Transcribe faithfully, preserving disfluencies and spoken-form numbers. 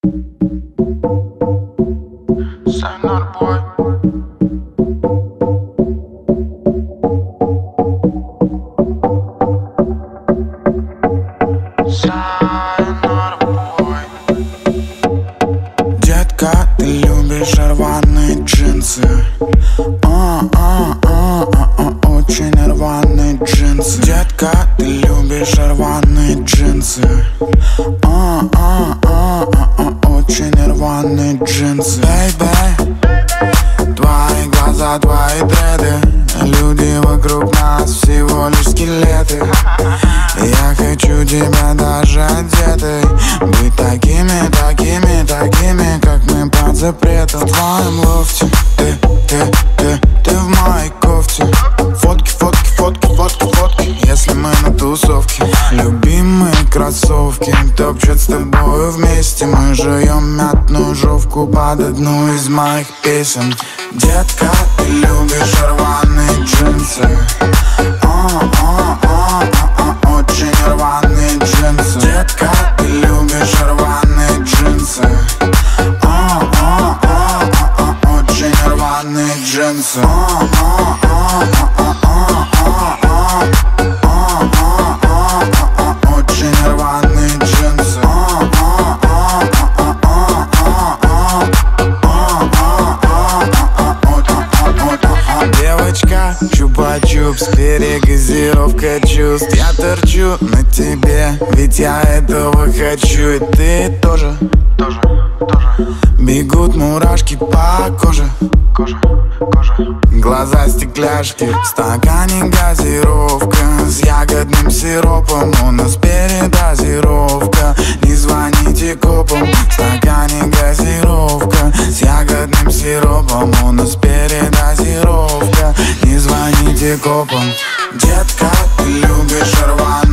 Сайнар бой. Сайнар бой. Детка, ты любишь рваные джинсы. А, а, а, а, а, очень рваные джинсы. Детка, ты любишь рваные джинсы. А, а, а, а, а, очень рваные джинсы. Бэйбэй, твои глаза, твои дреды. Люди вокруг нас всего лишь скелеты. Я хочу тебя даже одетой. Быть такими, такими, такими, как мы под запретом. В твоем лофте ты, ты, ты, ты в моей кофте. Фотки, фотки, фотки, фотки, фотки, если мы на тусовке. Любимые кроссовки топчут с тобою вместе. Мы жуем мятную жовку под одну из моих песен. Детка, ты любишь рваные джинсы. А, а, а, а, а, очень рваные джинсы. Детка, ты любишь рваные джинсы. А, а, а, а, а, очень рваные джинсы. А, а, а, а, а, а, а, а, а, а, а, очень рваные джинсы. А, а, а, а, а, а, а, девочка, чупа-чупс, перегазировка чувств. Я торчу на тебе, ведь я этого хочу. И ты тоже, Тоже, тоже. бегут мурашки по коже. Кожа, кожа. Глаза стекляшки, в стакане газировка с ягодным сиропом. У нас передозировка, не звоните копам. В стакане газировка с ягодным сиропом. У нас передозировка, не звоните копам. Детка, ты любишь рваные